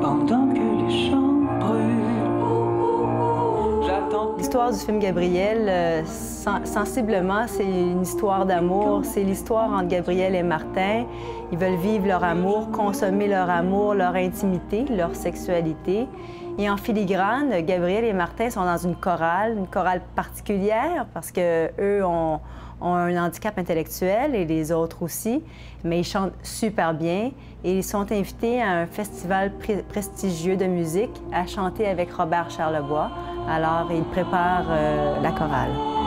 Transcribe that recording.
pendant que les champs brûlent. J'attends. L'histoire du film Gabriel, sensiblement, c'est une histoire d'amour. C'est l'histoire entre Gabriel et Martin. Ils veulent vivre leur amour, consommer leur amour, leur intimité, leur sexualité. Et en filigrane, Gabriel et Martin sont dans une chorale particulière parce qu'eux ont un handicap intellectuel et les autres aussi, mais ils chantent super bien et ils sont invités à un festival prestigieux de musique à chanter avec Robert Charlebois. Alors, ils préparent la chorale.